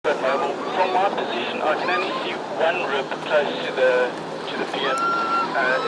Mabel, from my position, I can only see one rib close to the pier.